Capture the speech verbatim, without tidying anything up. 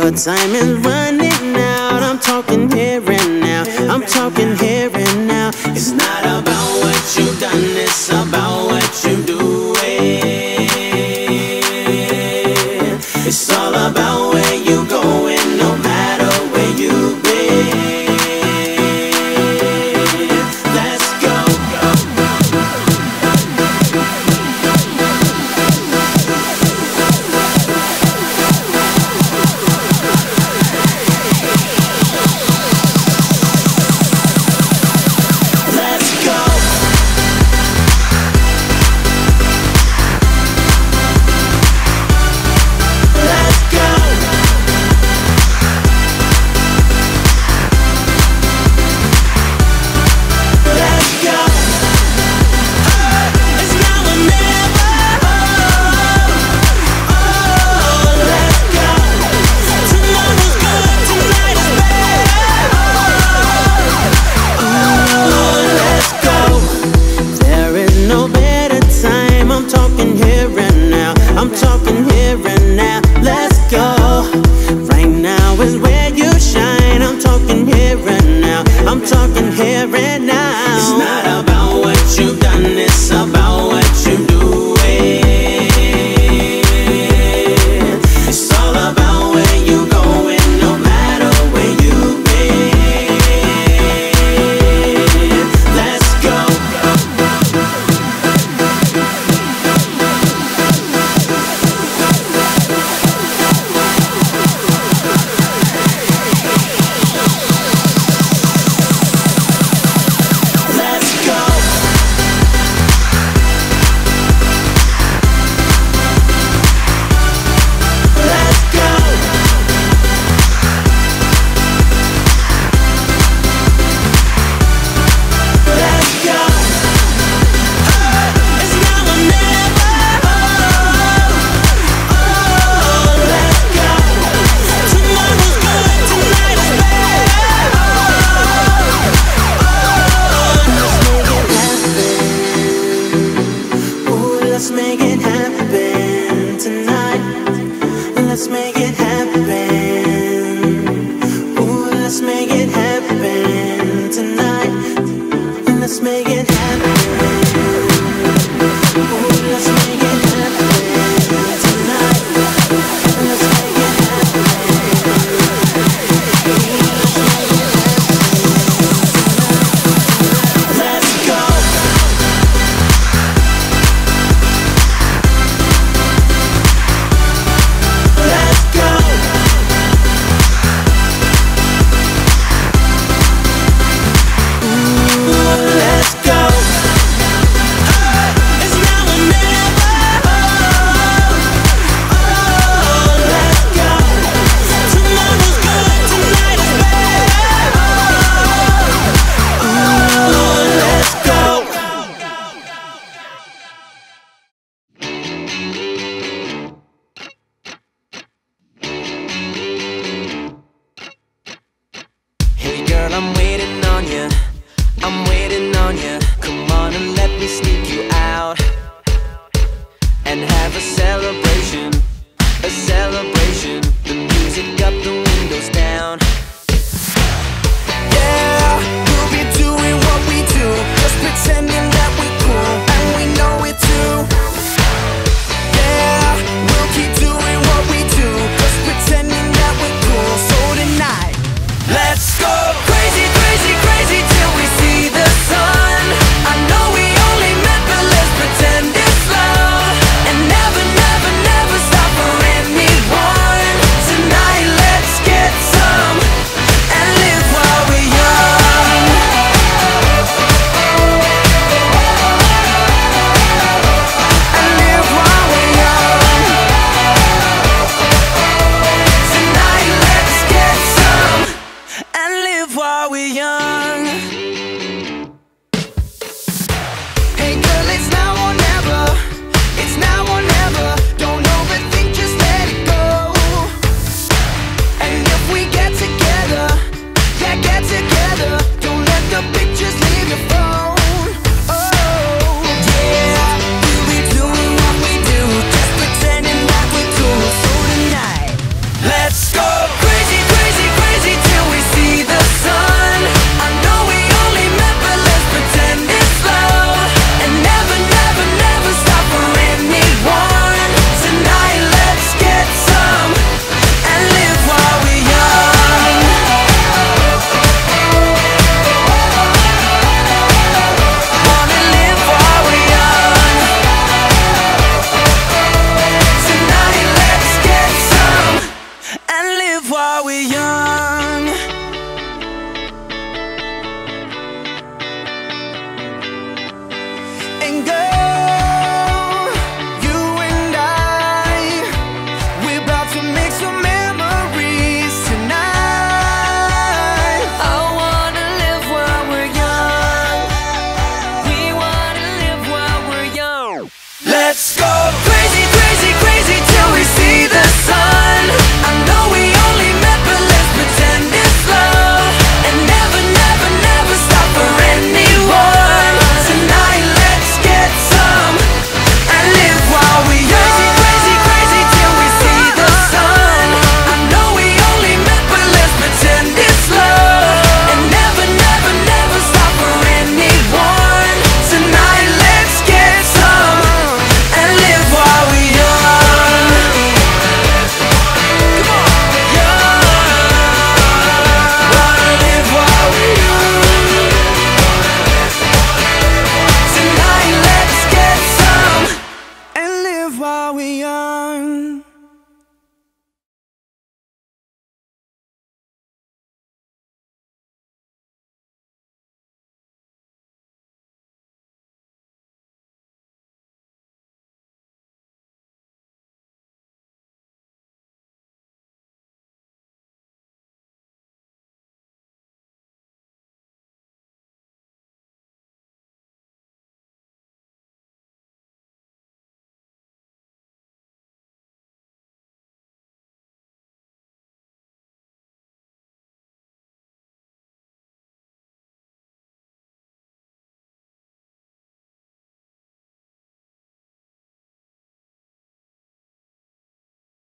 Your time is running out. I'm talking here and now. I'm talking here and now. It's not about what you've done, it's about what you do. It's all about where you going, no matter where you've been. Let's go. I'm talking here and now, let's go. Right now is where you shine. I'm talking here and now, I'm talking here and now. It's not about what you've done, it's about what you do. It's all about where you going, no matter where you've been. Let's go. Let's make it happen tonight. Let's make it happen. Ooh, let's make it happen tonight. Let's make it happen. Ooh, let's make it happen tonight. Let's make it happen. Let's go. I'm waiting on you, I'm waiting on you. Come on and let me sneak you out and have a celebration, a celebration. The music up, the windows down. Yeah, we'll be doing what we do, just pretend